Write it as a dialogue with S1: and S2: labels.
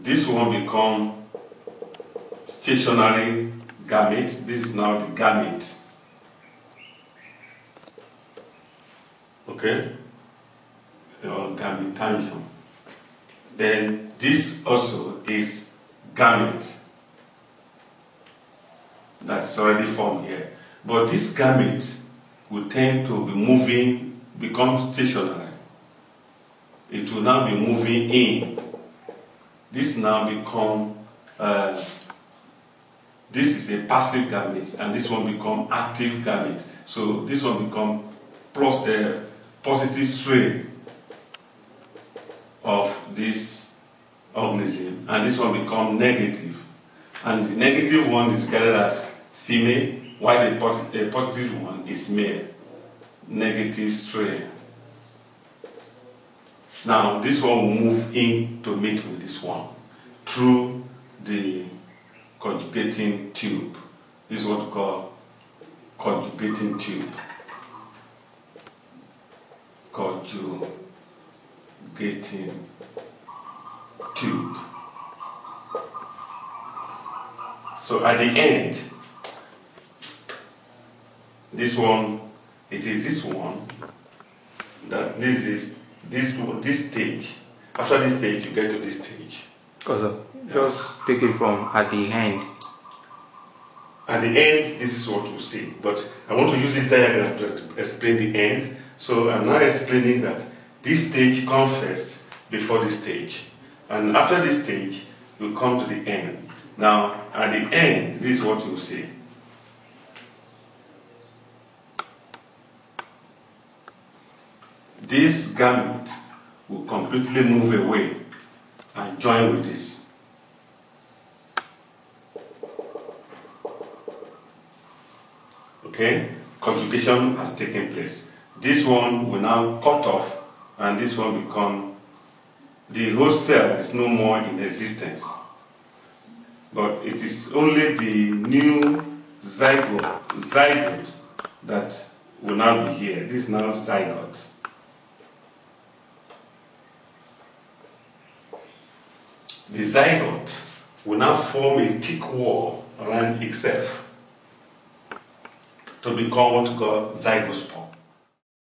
S1: This one become stationary gamete. This is now the gamete. Okay? Or gametangium. Then this also is gamete. That's already formed here. But this gamete will tend to be moving, become stationary. It will now be moving in. This now become, this is a passive gamete, and this one become active gamete. So this one become positive strain of this organism, and this one become negative. And the negative one is regarded as female, while the positive one is male. Negative strain. Now this one will move in to meet with this one through the conjugating tube. This is what we call conjugating tube. Conjugating tube. So at the end, this one, it is this one that this is this stage. After this stage, you get to this stage.
S2: Just take it from at the end.
S1: At the end, this is what you see. But I want to use this diagram to explain the end. So I'm now explaining that this stage comes first before this stage. And after this stage, you come to the end. Now, at the end, this is what you see. This gamete will completely move away and join with this. Okay? Conjugation has taken place. This one will now cut off, and this one become, the whole cell is no more in existence. But it is only the new zygote that will now be here. This is now zygote. The zygote will now form a thick wall around itself to become what we call zygospore.